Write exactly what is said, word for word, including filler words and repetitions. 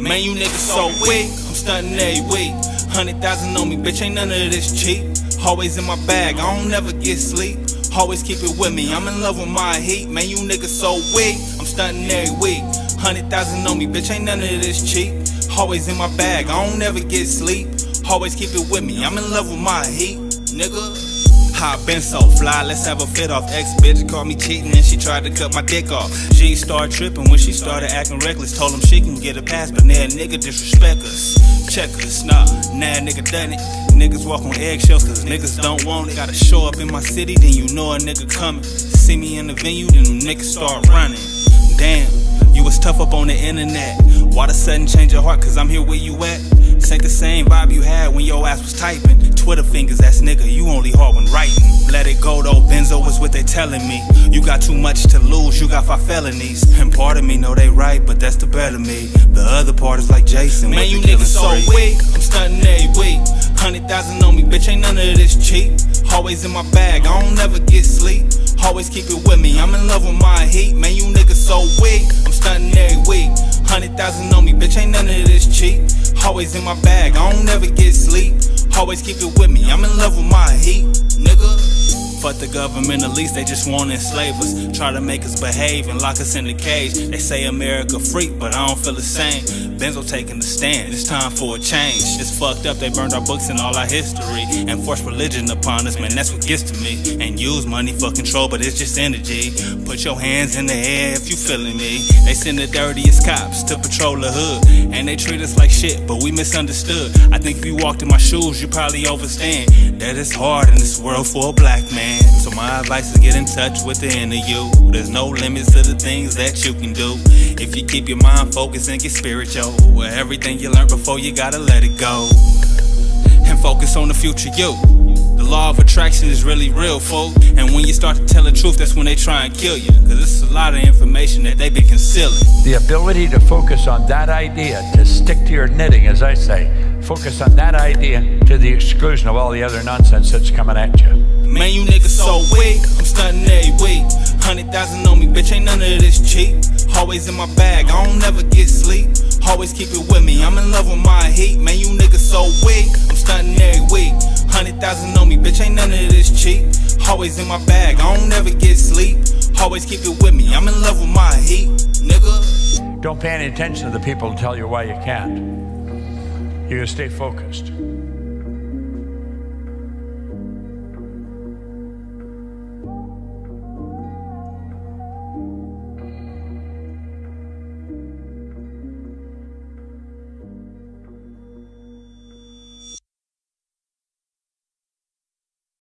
Man, you niggas so weak, I'm stunting every week. Hundred thousand on me, bitch, ain't none of this cheap. Always in my bag, I don't never get sleep. Always keep it with me, I'm in love with my heat. Man, you niggas so weak, I'm stunting every week. Hundred thousand on me, bitch, ain't none of this cheap. Always in my bag, I don't never get sleep. Always keep it with me, I'm in love with my heat, nigga. I been so fly, let's have a fit off. Ex-bitch called me cheating and she tried to cut my dick off. She started tripping when she started acting reckless. Told him she can get a pass, but now a nigga disrespect us. Check us, nah, now a nigga done it. Niggas walk on eggshells cause niggas don't want it. Gotta show up in my city, then you know a nigga coming. See me in the venue, then them niggas start running. Damn, you was tough up on the internet. Why the sudden change your heart, cause I'm here where you at? This ain't the same vibe you had when your ass was typing. Twitter fingers, ass nigga, you only hard when writing. Let it go though, Benzo is what they telling me. You got too much to lose, you got five felonies. And part of me know they right, but that's the better me. The other part is like Jason. Man, you niggas so weak, I'm stunting every week. Hundred thousand on me, bitch, ain't none of this cheap. Always in my bag, I don't never get sleep. Always keep it with me, I'm in love with my heat. Man, you niggas so weak, I'm stunting every week. Hundred thousand on me, bitch, ain't none of this cheap. Always in my bag, I don't never get sleep. Always keep it with me, I'm in love with my heat, nigga. Fuck the government, at least they just wanna enslave us. Try to make us behave and lock us in the cage. They say America freak, but I don't feel the same. Benzo taking the stand, it's time for a change. It's fucked up, they burned our books and all our history. And forced religion upon us, man, that's what gets to me. And use money for control, but it's just energy. Put your hands in the air if you feeling me. They send the dirtiest cops to patrol the hood. And they treat us like shit, but we misunderstood. I think if you walked in my shoes, you probably understand that it's hard in this world for a black man. So my advice is get in touch with the inner you. There's no limits to the things that you can do if you keep your mind focused and get spiritual. Everything you learned before, you gotta let it go and focus on the future you. The law of attraction is really real, folks. And when you start to tell the truth, that's when they try and kill you. Cause this is a lot of information that they've been concealing. The ability to focus on that idea, to stick to your knitting, as I say. Focus on that idea to the exclusion of all the other nonsense that's coming at you. Man, you niggas so weak, I'm stunting every week. Hundred thousand on me, bitch, ain't none of this cheap. Always in my bag, I don't never get sleep. Always keep it with me, I'm in love with my heat. Man, you niggas so weak, I'm stunting every week. Hundred thousand on me, bitch, ain't none of this cheap. Always in my bag, I don't never get sleep. Always keep it with me, I'm in love with my heat, nigga. Don't pay any attention to the people who tell you why you can't. You gotta stay focused.